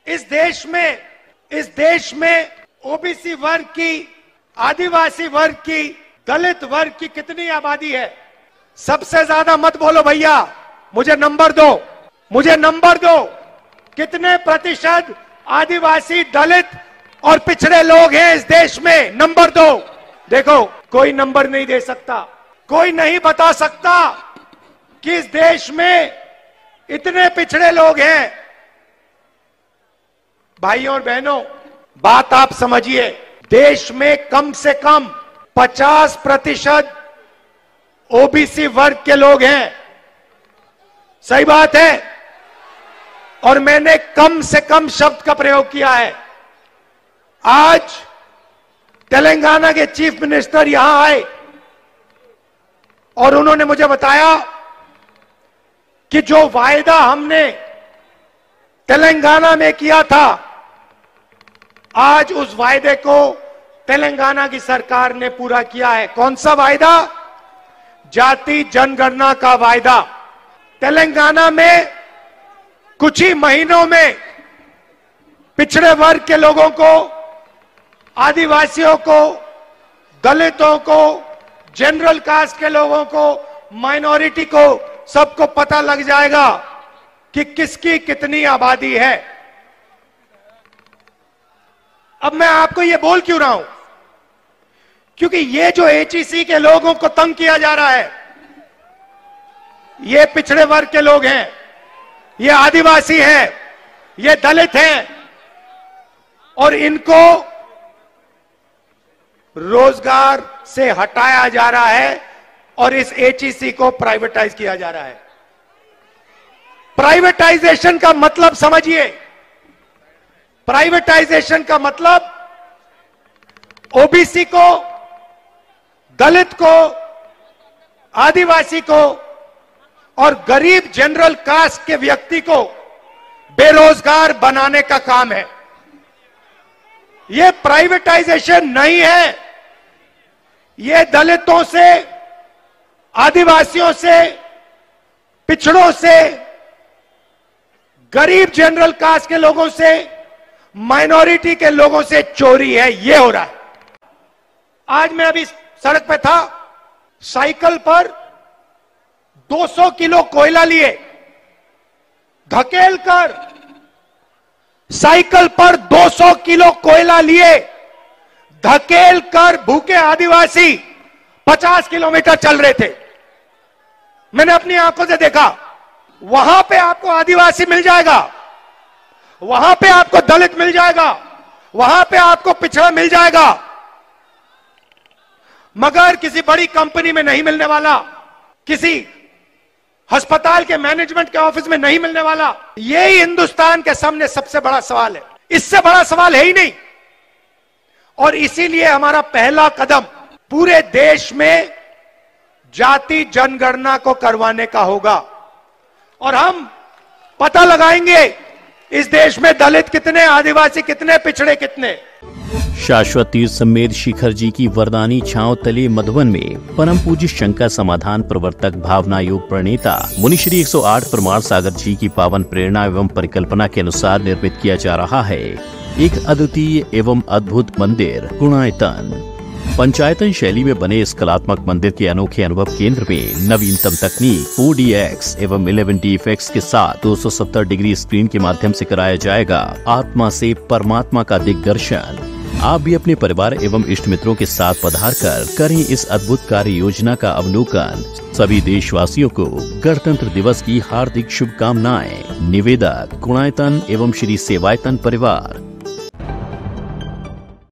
इस देश में ओबीसी वर्ग की, आदिवासी वर्ग की, दलित वर्ग की कितनी आबादी है? सबसे ज्यादा मत बोलो भैया, मुझे नंबर दो। कितने प्रतिशत आदिवासी, दलित और पिछड़े लोग हैं इस देश में? नंबर दो। देखो, कोई नंबर नहीं दे सकता, कोई नहीं बता सकता कि इस देश में इतने पिछड़े लोग हैं। भाइयों और बहनों, बात आप समझिए, देश में कम से कम 50% ओबीसी वर्ग के लोग हैं। सही बात है। और मैंने कम से कम शब्द का प्रयोग किया है। आज तेलंगाना के चीफ मिनिस्टर यहां आए और उन्होंने मुझे बताया कि जो वायदा हमने तेलंगाना में किया था, आज उस वायदे को तेलंगाना की सरकार ने पूरा किया है। कौन सा वायदा? जाति जनगणना का वायदा। तेलंगाना में कुछ ही महीनों में पिछड़े वर्ग के लोगों को, आदिवासियों को, दलितों को, जनरल कास्ट के लोगों को, माइनॉरिटी को, सबको पता लग जाएगा कि किसकी कितनी आबादी है। अब मैं आपको यह बोल क्यों रहा हूं? क्योंकि ये जो एचईसी के लोगों को तंग किया जा रहा है, ये पिछड़े वर्ग के लोग हैं, ये आदिवासी हैं, ये दलित हैं, और इनको रोजगार से हटाया जा रहा है और इस एचईसी को प्राइवेटाइज किया जा रहा है। प्राइवेटाइजेशन का मतलब समझिए। प्राइवेटाइजेशन का मतलब ओबीसी को, दलित को, आदिवासी को और गरीब जनरल कास्ट के व्यक्ति को बेरोजगार बनाने का काम है। यह प्राइवेटाइजेशन नहीं है। यह दलितों से, आदिवासियों से, पिछड़ों से, गरीब जनरल कास्ट के लोगों से, माइनॉरिटी के लोगों से चोरी है। यह हो रहा है। आज मैं अभी सड़क पे था, साइकिल पर 200 किलो कोयला लिए, धकेल कर साइकिल पर 200 किलो कोयला लिए, धकेल कर भूखे आदिवासी 50 किलोमीटर चल रहे थे। मैंने अपनी आंखों से देखा। वहां पे आपको आदिवासी मिल जाएगा, वहां पे आपको दलित मिल जाएगा, वहां पे आपको पिछड़ा मिल जाएगा, मगर किसी बड़ी कंपनी में नहीं मिलने वाला, किसी अस्पताल के मैनेजमेंट के ऑफिस में नहीं मिलने वाला। यही हिंदुस्तान के सामने सबसे बड़ा सवाल है। इससे बड़ा सवाल है ही नहीं। और इसीलिए हमारा पहला कदम पूरे देश में जाति जनगणना को करवाने का होगा। और हम पता लगाएंगे इस देश में दलित कितने, आदिवासी कितने, पिछड़े कितने। शाश्वत तीर्थ समेत शिखर जी की वरदानी छांव तले मधुबन में परम पूज्य शंका समाधान प्रवर्तक, भावना योग प्रणेता मुनिश्री 108 परमार सागर जी की पावन प्रेरणा एवं परिकल्पना के अनुसार निर्मित किया जा रहा है एक अद्वितीय एवं अद्भुत मंदिर गुणायतन। पंचायतन शैली में बने इस कलात्मक मंदिर के अनोखे अनुभव केंद्र में नवीनतम तकनीक 4DX एवं 11D इफेक्ट्स के साथ 270 डिग्री स्क्रीन के माध्यम से कराया जाएगा आत्मा से परमात्मा का दिग्दर्शन। आप भी अपने परिवार एवं इष्ट मित्रों के साथ पधार कर करें इस अद्भुत कार्य योजना का अवलोकन। सभी देशवासियों को गणतंत्र दिवस की हार्दिक शुभकामनाएं। निवेदक गुणायतन एवं श्री सेवायतन परिवार।